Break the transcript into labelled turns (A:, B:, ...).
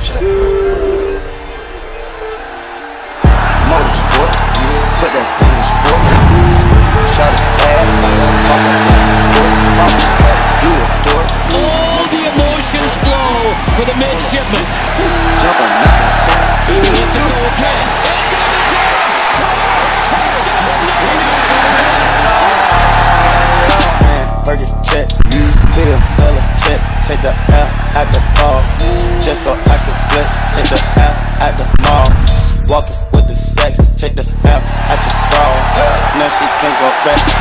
A: Motorsport, put that thing in sport. Shot it bad, pop it, you a dork.
B: All the emotions flow for the midshipman.
A: Jumping out the car.
B: It's a goal again. It's on the deck.
A: Burger check, Bill Bella check. Take the L at the ball, just so I can flex. Take the L at the mall, walking with the sex. Take the L at your bra. Now she can't go back.